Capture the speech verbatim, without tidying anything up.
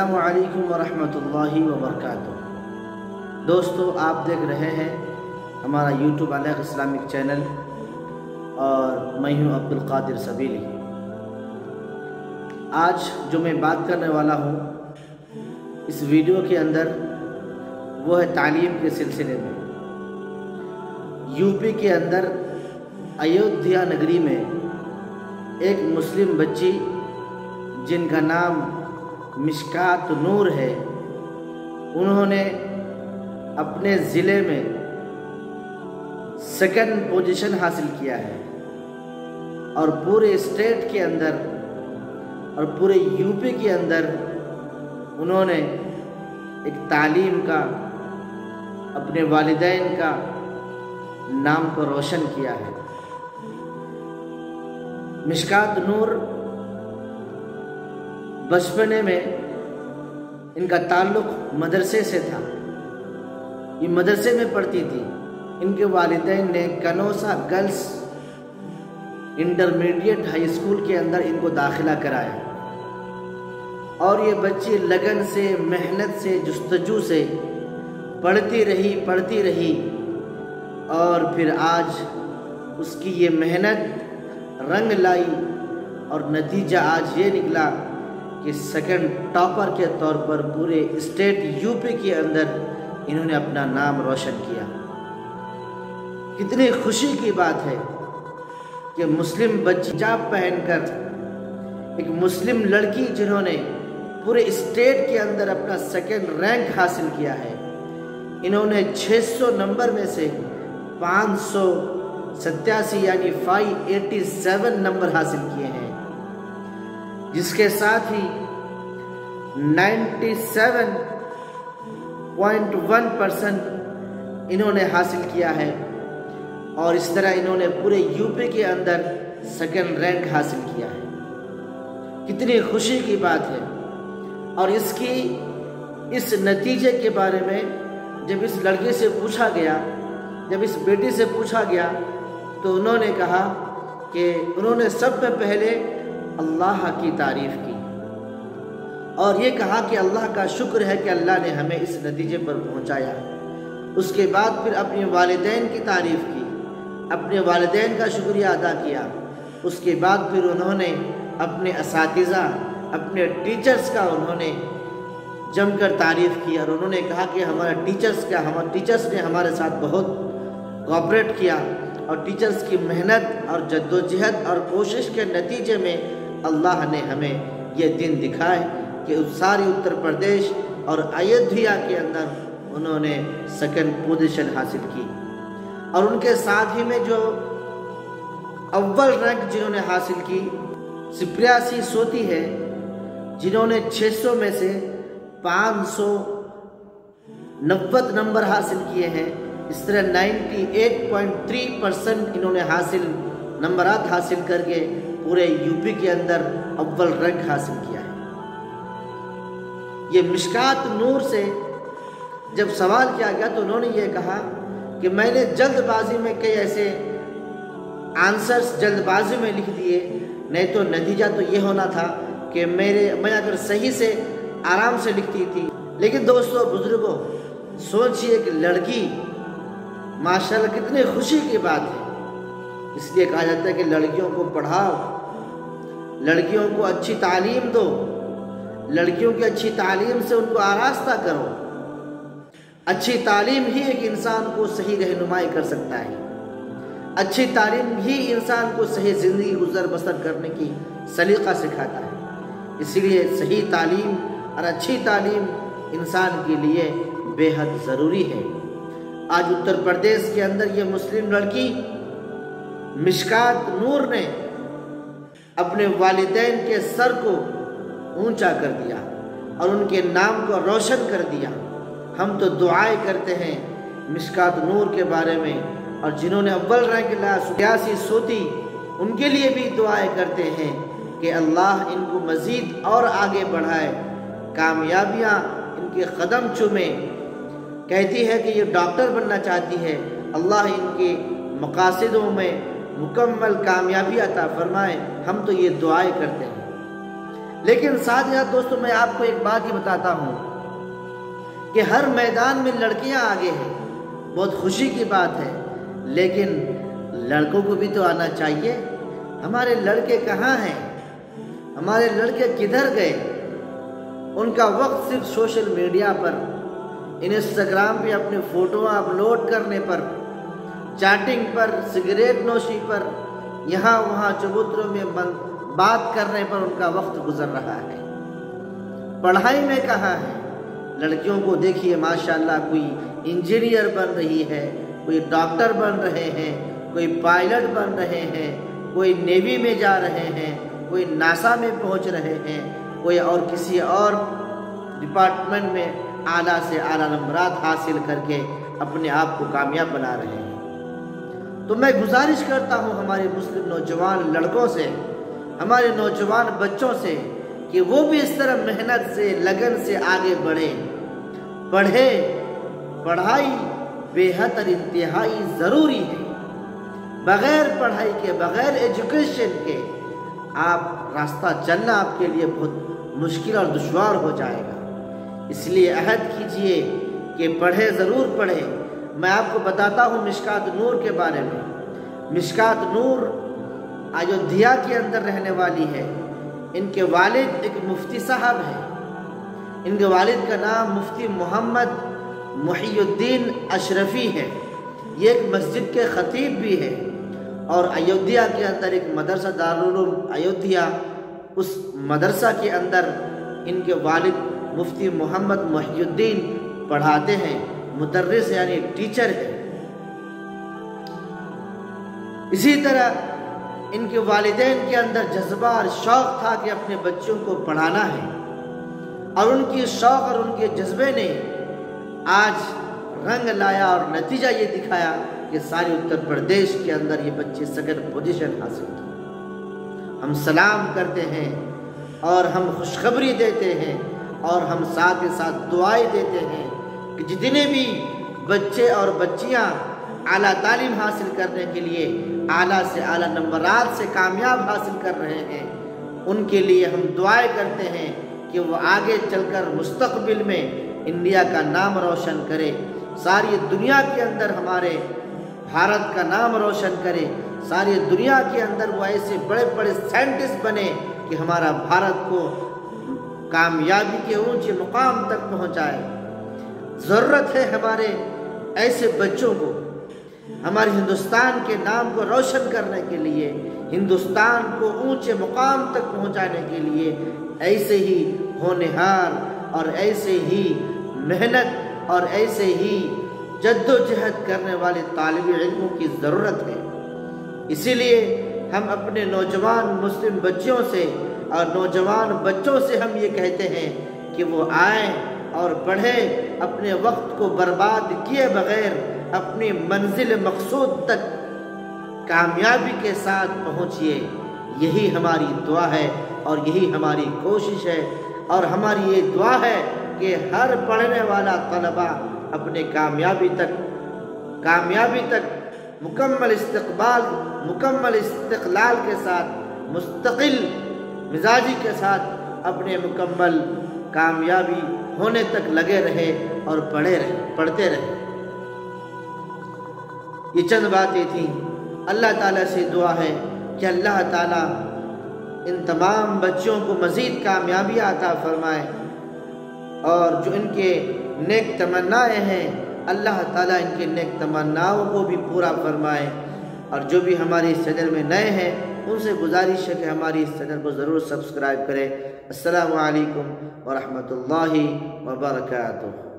السلام علیکم ورحمۃ اللہ وبرکاتہ۔ دوستو، آپ دیکھ رہے ہیں ہمارا یوٹیوب الگ اسلامک چینل اور میں ہوں عبد القادر سبیلی۔ آج جو میں بات کرنے والا ہوں اس ویڈیو کے اندر وہ ہے تعلیم کے سلسلے میں۔ یو پی کے اندر ایودھیا نگری میں ایک مسلم بچی جن کا نام مشکات نور ہے، انہوں نے اپنے ضلع میں سیکنڈ پوزیشن حاصل کیا ہے اور پورے اسٹیٹ کے اندر اور پورے یو پی کے اندر انہوں نے ایک تعلیم کا، اپنے والدین کا نام کو روشن کیا ہے۔ مشکات نور بچپنے میں ان کا تعلق مدرسے سے تھا، یہ مدرسے میں پڑھتی تھی۔ ان کے والدین نے Canossa girls intermediate high school کے اندر ان کو داخلہ کرایا اور یہ بچی لگن سے، محنت سے، جستجو سے پڑھتی رہی پڑھتی رہی اور پھر آج اس کی یہ محنت رنگ لائی اور نتیجہ آج یہ نکلا کہ سیکنڈ ٹاپر کے طور پر پورے اسٹیٹ یو پی کے اندر انہوں نے اپنا نام روشن کیا۔ کتنی خوشی کی بات ہے کہ مسلم بچی حجاب پہن کر ایک مسلم لڑکی جنہوں نے پورے اسٹیٹ کے اندر اپنا سیکنڈ رینک حاصل کیا ہے، انہوں نے چھ سو نمبر میں سے پانچ سو ستیاسی یعنی فائیو ایٹی سیون نمبر حاصل کیے ہیں، جس کے ساتھ ہی ninety seven point one percent انہوں نے حاصل کیا ہے اور اس طرح انہوں نے پورے یو پی کے اندر سیکنڈ رینک حاصل کیا ہے۔ کتنی خوشی کی بات ہے۔ اور اس کی اس نتیجے کے بارے میں جب اس لڑکی سے پوچھا گیا، جب اس بیٹی سے پوچھا گیا تو انہوں نے کہا کہ انہوں نے سب سے پہلے اللہ کی تعریف کی اور یہ کہا کہ اللہ کا شکر ہے کہ اللہ نے ہمیں اس نتیجے پر پہنچایا۔ اس کے بعد پھر اپنے والدین کی تعریف کی، اپنے والدین کا شکریہ ادا کیا۔ اس کے بعد پھر انہوں نے اپنے اساتذہ، اپنے ٹیچرز کا انہوں نے جم کر تعریف کی اور انہوں نے کہا کہ ہمارا ٹیچرز کا ہمارے ٹیچرز نے ہمارے ساتھ بہت کوآپریٹ کیا اور ٹیچرز کی محنت اور جدوجہد اور کوشش کے نتیجے میں اللہ نے ہمیں یہ دن دکھائے کہ ساری اتر پردیش اور ایودھیا کے اندر انہوں نے سیکنڈ پوزیشن حاصل کی۔ اور ان کے ساتھ ہی میں جو اول رینک جنہوں نے حاصل کی سپریاسی سوتی ہے، جنہوں نے چھ سو میں سے پانچ سو نوت نمبر حاصل کیے ہیں۔ اس طرح ninety eight point three percent انہوں نے حاصل نمبرات حاصل کر کے پورے یو پی کے اندر اول رینک حاصل کیا ہے۔ یہ مشکات نور سے جب سوال کیا گیا تو انہوں نے یہ کہا کہ میں نے جلد بازی میں کئی ایسے آنسرز جلد بازی میں لکھ دیے، نہیں تو نتیجہ تو یہ ہونا تھا کہ میرے میں اگر صحیح سے آرام سے لکھتی تھی۔ لیکن دوستو، بزرگوں، سوچئے کہ لڑکی ماشاءاللہ کتنی خوشی کی بات ہے۔ اس لیے کہا جاتا ہے کہ لڑکیوں کو پڑھاؤ، لڑکیوں کو اچھی تعلیم دو، لڑکیوں کی اچھی تعلیم سے ان کو آراستہ کرو۔ اچھی تعلیم ہی ایک انسان کو صحیح رہنمائی کر سکتا ہے، اچھی تعلیم ہی انسان کو صحیح زندگی گزر بسر کرنے کی سلیقہ سکھاتا ہے۔ اسی لیے صحیح تعلیم اور اچھی تعلیم انسان کے لیے بے حد ضروری ہے۔ آج اتر پردیش کے اندر یہ مسلم لڑکی مشکات نور نے اپنے والدین کے سر کو اونچا کر دیا اور ان کے نام کو روشن کر دیا۔ ہم تو دعائیں کرتے ہیں مشکات نور کے بارے میں، اور جنہوں نے اول رینک لایا سیاسی سوتی، ان کے لیے بھی دعائیں کرتے ہیں کہ اللہ ان کو مزید اور آگے بڑھائے، کامیابیاں ان کے قدم چومے۔ کہتی ہے کہ یہ ڈاکٹر بننا چاہتی ہے، اللہ ان کے مقاصدوں میں مکمل کامیابی عطا فرمائے۔ ہم تو یہ دعائیں کرتے ہیں۔ لیکن ساتھ ہی دوستوں میں آپ کو ایک بات ہی بتاتا ہوں کہ ہر میدان میں لڑکیاں آگے ہیں، بہت خوشی کی بات ہے، لیکن لڑکوں کو بھی تو آنا چاہیے۔ ہمارے لڑکے کہاں ہیں؟ ہمارے لڑکے کدھر گئے؟ ان کا وقت صرف سوشل میڈیا پر، انسٹاگرام پہ اپنی فوٹو اپلوڈ کرنے پر، چیٹنگ پر، سگریٹ نوشی پر، یہاں وہاں چبوتروں میں بات کرنے پر ان کا وقت گزر رہا ہے۔ پڑھائی میں کہاں ہے؟ لڑکیوں کو دیکھیے ماشاءاللہ، کوئی انجینئر بن رہی ہے، کوئی ڈاکٹر بن رہے ہیں، کوئی پائلٹ بن رہے ہیں، کوئی نیوی میں جا رہے ہیں، کوئی ناسا میں پہنچ رہے ہیں، کوئی اور کسی اور ڈپارٹمنٹ میں اعلیٰ سے اعلیٰ نمبرات حاصل کر کے اپنے آپ کو کامیاب بنا رہے ہیں۔ تو میں گزارش کرتا ہوں ہمارے مسلم نوجوان لڑکوں سے، ہمارے نوجوان بچوں سے، کہ وہ بھی اس طرح محنت سے، لگن سے آگے بڑھیں، پڑھیں۔ پڑھائی بے حد اور انتہائی ضروری ہے۔ بغیر پڑھائی کے، بغیر ایجوکیشن کے آپ راستہ چلنا آپ کے لیے بہت مشکل اور دشوار ہو جائے گا۔ اس لیے عہد کیجئے کہ پڑھیں، ضرور پڑھیں۔ میں آپ کو بتاتا ہوں مشکات نور کے بارے میں۔ مشکات نور ایودھیا کے اندر رہنے والی ہے۔ ان کے والد ایک مفتی صاحب ہیں۔ ان کے والد کا نام مفتی محمد محی الدین اشرفی ہے۔ یہ ایک مسجد کے خطیب بھی ہے، اور ایودھیا کے اندر ایک مدرسہ دارالعلوم ایودھیا، اس مدرسہ کے اندر ان کے والد مفتی محمد محی الدین پڑھاتے ہیں، مدرس یعنی ٹیچر ہے۔ اسی طرح ان کے والدین کے اندر جذبہ اور شوق تھا کہ اپنے بچوں کو پڑھانا ہے، اور ان کی شوق اور ان کے جذبے نے آج رنگ لایا اور نتیجہ یہ دکھایا کہ ساری اتر پردیش کے اندر یہ بچے سیکنڈ پوزیشن حاصل کی۔ ہم سلام کرتے ہیں اور ہم خوشخبری دیتے ہیں، اور ہم ساتھ ہی ساتھ دعائیں دیتے ہیں کہ جتنے بھی بچے اور بچیاں اعلیٰ تعلیم حاصل کرنے کے لیے اعلیٰ سے اعلیٰ نمبرات سے کامیاب حاصل کر رہے ہیں، ان کے لیے ہم دعائیں کرتے ہیں کہ وہ آگے چل کر مستقبل میں انڈیا کا نام روشن کرے، ساری دنیا کے اندر ہمارے بھارت کا نام روشن کرے، ساری دنیا کے اندر وہ ایسے بڑے بڑے سائنٹسٹ بنے کہ ہمارا بھارت کو کامیابی کے اونچے مقام تک پہنچائے۔ ضرورت ہے ہمارے ایسے بچوں کو، ہمارے ہندوستان کے نام کو روشن کرنے کے لیے، ہندوستان کو اونچے مقام تک پہنچانے کے لیے ایسے ہی ہونہار اور ایسے ہی محنت اور ایسے ہی جد و جہد کرنے والے طالب علموں کی ضرورت ہے۔ اسی لیے ہم اپنے نوجوان مسلم بچوں سے اور نوجوان بچوں سے ہم یہ کہتے ہیں کہ وہ آئیں اور پڑھیں، اپنے وقت کو برباد کیے بغیر اپنی منزل مقصود تک کامیابی کے ساتھ پہنچیے۔ یہی ہماری دعا ہے اور یہی ہماری کوشش ہے، اور ہماری یہ دعا ہے کہ ہر پڑھنے والا طلبہ اپنے کامیابی تک کامیابی تک مکمل استقبال مکمل استقلال کے ساتھ، مستقل مزاجی کے ساتھ اپنے مکمل کامیابی ہونے تک لگے رہے اور پڑھے رہے پڑھتے رہے۔ یہ چند باتیں تھیں۔ اللہ تعالیٰ سے دعا ہے کہ اللہ تعالیٰ ان تمام بچوں کو مزید کامیابی عطا فرمائے، اور جو ان کے نیک تمنائیں ہیں اللہ تعالیٰ ان کے نیک تمناؤں کو بھی پورا فرمائے۔ اور جو بھی ہماری اس چینل میں نئے ہیں ان سے گزارش ہے کہ ہماری اس چینل کو ضرور سبسکرائب کریں۔ السلام علیکم ورحمۃ اللہ وبرکاتہ۔